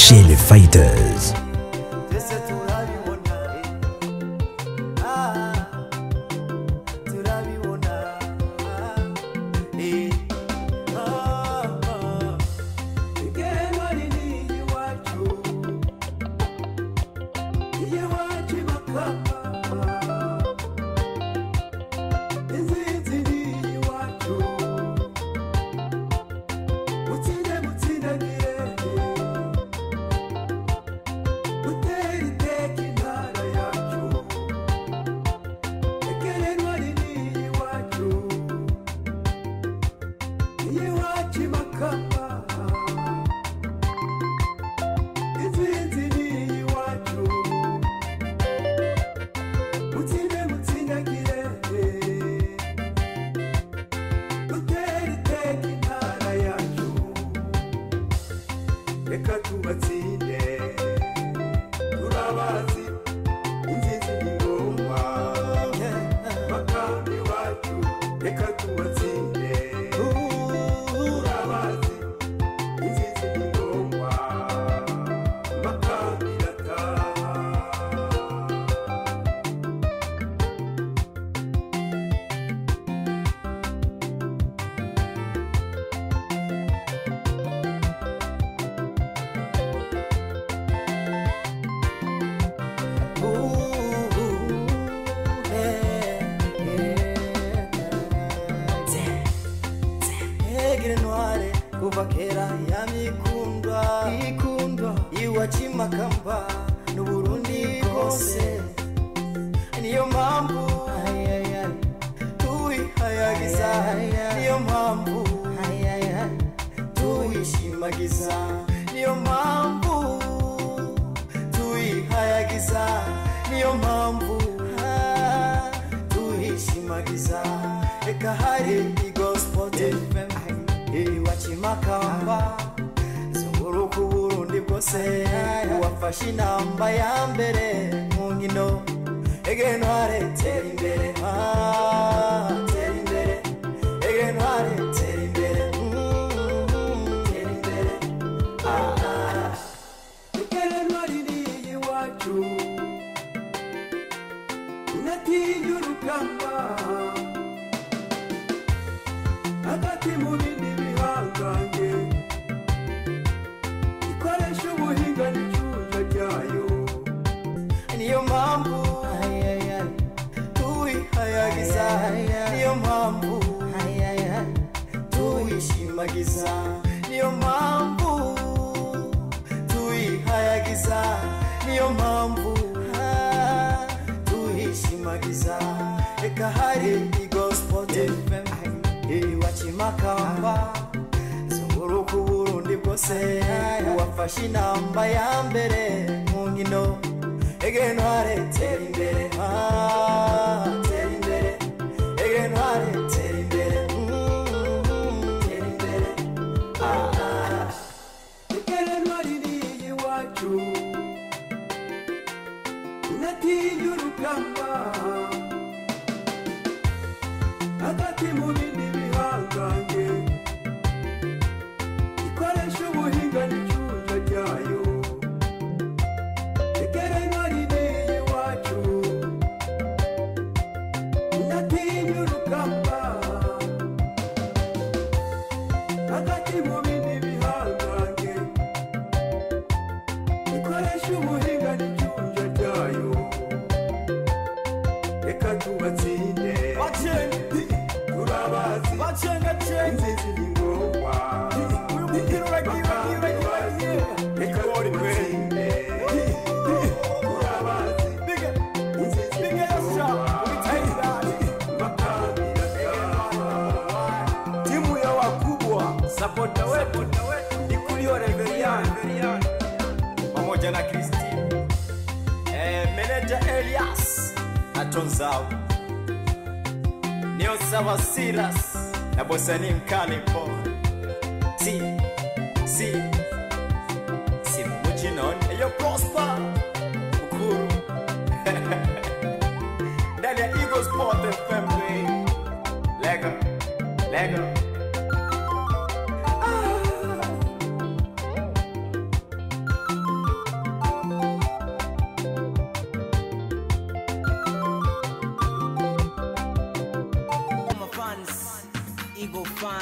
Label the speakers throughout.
Speaker 1: chez les Fighters.
Speaker 2: Aigle Noir kuva kera yamikundwa iwachimakamba n'Uburundi bwose niyo mpamvu tuyihayagiza niyo mpamvu tuyishimagiza niyo mpamvu tuyihayagiza niyo mpamvu tuyishimagiza eka hari Aigle iwachimakamba zunguruka Uburundi bwose wafashe inamba ya mbere mu nkino Aigle Noir tera imbere tera imbere Aigle Noir tera imbere tera imbere Aigle Noir ni iwacu natinya urugamba hagati mu bindi bihangange ikoresha ubuhinga n'icyuya ryayo niyo mpamvu tuyihayagiza niyo mpamvu tuyishimagiza niyo mpamvu tuyihayagiza niyo mpamvu tuyishimagiza eka hari iwachimakamba zunguruka Uburundi bwose wafashe inamba ya mbere mu nkino Aigle Noir tera imbere tera imbere Aigle Noir tera imbere tera imbere Aigle Noir ni iwacu natinya urugamba hagati mu bindi bihangange ikoresha ubuhinga n'icyuya ryayo Aigle Noir ni iwacu natinya urugamba hagati mu bindi bihangange ikoresha ubuhinga n'icyuya ryayo reka tubatsinde inzizi n'ingoma reka tubatsinde urabazi inzizi n'ingoma timu ya wakubwa sapota wetu ikulio Reverian pamoja na Christine manager Elias atonzao Neo Sawa Silas na bosani mkali po si muchinon eyo prosper ukuru ndani ya Eagle Sport FM Lego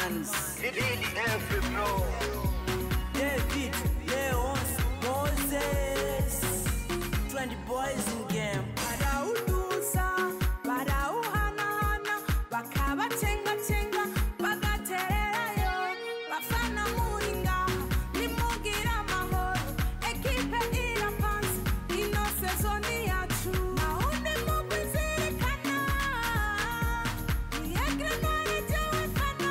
Speaker 1: mans.
Speaker 2: Really every bro.
Speaker 1: David, Leons, Moses, 20 boys in game.
Speaker 3: Baraudusa, barauhanahana, bakabacenga-cenga, bagatererayo, bafana muringa, nimugira amahoro, ekipe irapanze, ino sezoni yacu, nahundi mugwizirikana, ni Aigle Noir ry'abafana,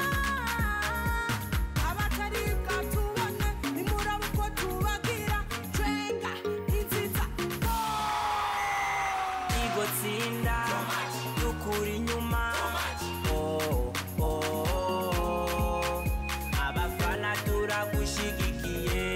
Speaker 3: abataribwa tubone, nimuraba uko tubagira, twenga, inziza,
Speaker 1: Igotsinda, dukura inyuma. Abafana turagushigikiye.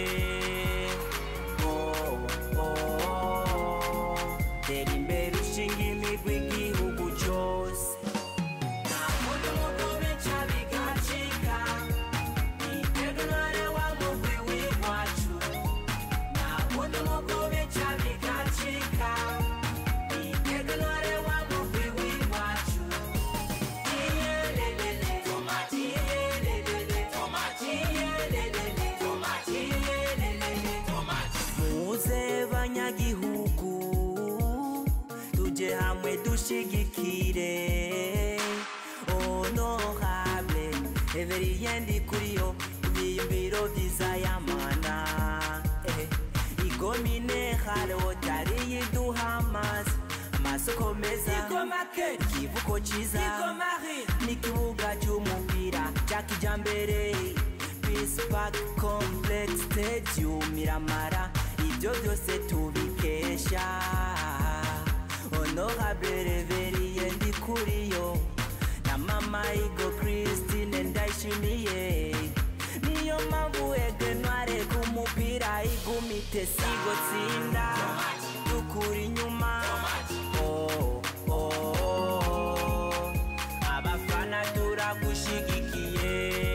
Speaker 1: Tera imbere ushinga imigwi igihugu cyose. Nta muntu mugobe ca bigacika. Ni Aigle Noir wa mugwi w'iwacu. Nta muntu mugobe ca bigacika. Ni Aigle Noir wa mugwi w'iwacu. Iyelelele, tomati, iyelelele, tomati, iyelelele, tomati, iyelelele, tomati. Muze banyagihugu, tuje hamwe dushigikire. Honorable, Everien Ndikuriyo, ibiyumviro vyiza yamana. Igomine hale otari yiduha amazi, amasoko meza, ikivuko ciza, n'ikibuga c'umupira ca kijambere, Peace Park Complex Stadium iramara, ivyo vyose tubikesha Honorable Everien Ndikuriyo na mama Igo Christine Ndayishimiye. Niyo mpamvu Aigle Noir kumupira igumite sigotsinda, dukura inyuma. Abafana turagushigikiye.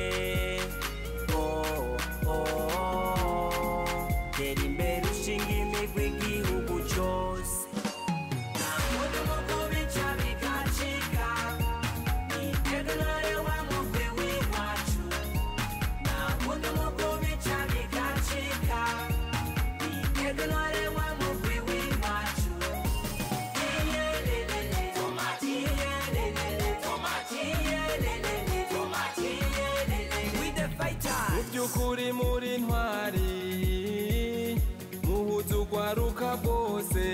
Speaker 1: Tera imbere ushinga imigwi igihugu cyose. Nta muntu mugobe ca bigacika. Ni Aigle Noir wa mugwi w'iwacu. Nta muntu mugobe ca bigacika. Ni Aigle Noir wa mugwi w'iwacu. Iyelelele, tomati, iyelelele, tomati, iyelelele, tomati, iyelelele. We the fighters.
Speaker 4: Mubyukuri muri ntwari, muhuza urwaruka rwose,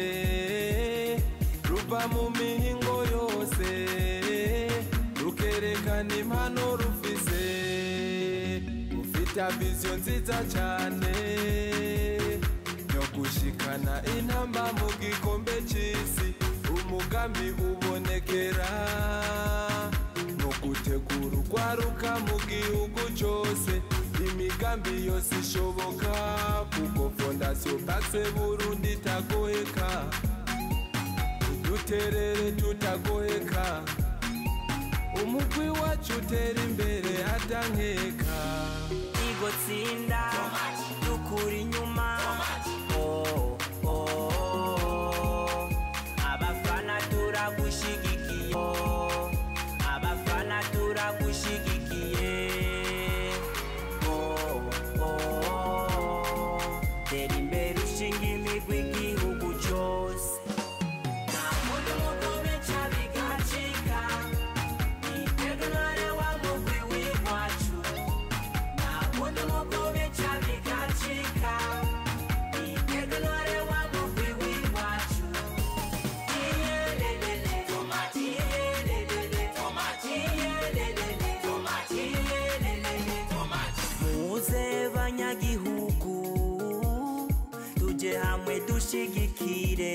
Speaker 4: ruva mu mihingo yose, rukerekana impano rufise, mufite vision nziza cyane yo gushikana intamba mu gikombe c'isi. Umugambi ubonekera no gutegura urwaruka mu gihugu cyose, imigambi yose ishoboka kuko Fondation Pax Burundi itagoheka, uduterere tutagoheka, umugwi wacu utera imbere atankeka.
Speaker 1: Igotsinda, dukura inyuma. Abafana turagushigikiye. Abafana turagushigikiye. Tera imbere ushinga imigwi igihugu cyose. Nta muntu mugobe ca bigacika. Ni Aigle Noir wa mugwi w'iwacu. Nta muntu mugobe ca bigacika. Ni Aigle Noir wa mugwi w'iwacu. Iyelelele, tomati, iyelelele, tomati, iyelelele, tomati, iyelelele, tomati. Muze banyagihugu, tuje hamwe dushigikire.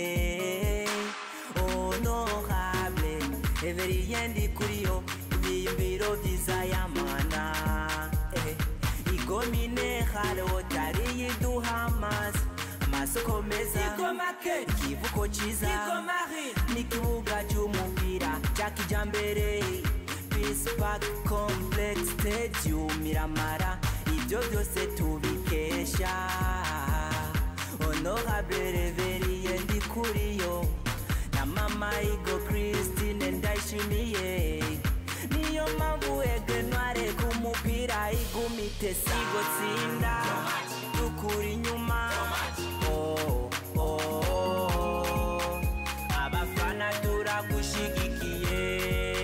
Speaker 1: Honorable Everien Ndikuriyo, ibiyumviro vyiza yamana. Igomine hale otari yiduha amazi, amasoko meza, ikivuko ciza, n'ikibuga c'umupira ca kijambere, Peace Park Complex Stadium iramara, ivyo vyose tubikesha Honorable Everien Ndikuriyo na mama Igo Christine Ndayishimiye. Niyo niyo mpamvu Aigle Noir kumupira igumite sigo tsinda dukura inyuma abafana turagushigikiye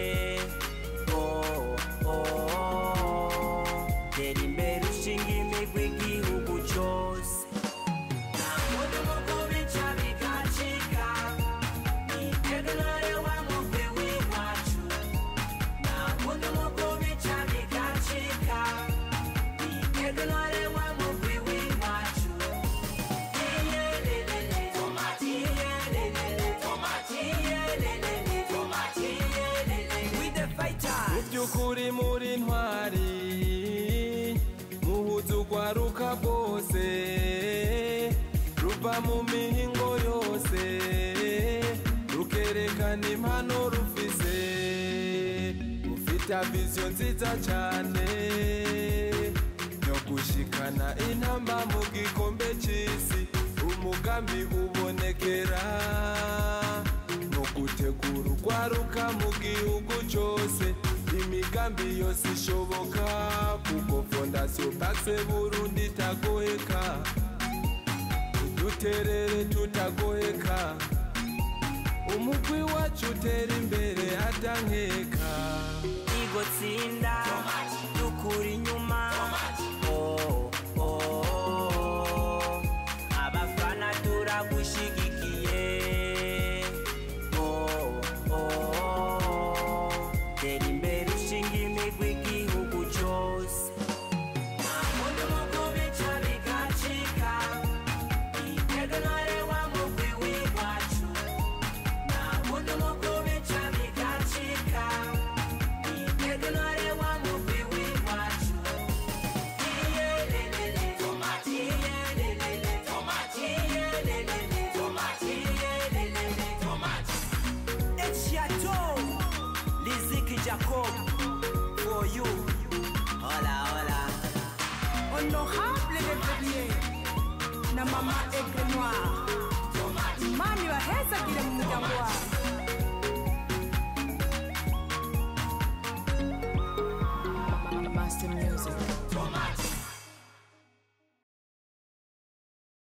Speaker 1: tera imbere ushinga imigwi igihugu cyose ntamuntu mukubica bigacika ni Aigle Noir wa mugwi w'iwacu ntamuntu mukubica bigacika ni Aigle Noir wa mugwi w'iwacu iyelelele tomati iyelelele tomati iyelelele tomati iyelelele we the fighters
Speaker 4: mubyukuri muri ntwari muhuza urwaruka bwose ruva mu mihingo yose rukerekana impano rufise ufite vision nziza cyane yo gushikana intamba mu gikombe cy'isi umugambi ubonekera no gutegura urwaruka mu gihugu cyose imigambi yose ishoboka kuko fondasiyo Pax Burundi itagoheka uduterere tutagoheka umugwi wacu utera imbere atankeka
Speaker 1: igo tsinda dukura inyuma abafana turagushigikiye tera imbere ushinga imigwi igihugu cyose ntamuntu mukubica bigacika ni Aigle Noir wa mugwi w'iwacu ntamuntu mukubica bigacika ni Aigle Noir wa mugwi w'iwacu iyelelele tomati iyelelele tomati iyelelele tomati iyelelele tomati Echiato Liziki Jacob for you hola hola
Speaker 3: honorable Lévrier na mama Aigle Noir imani wahezagire mu muryango wawe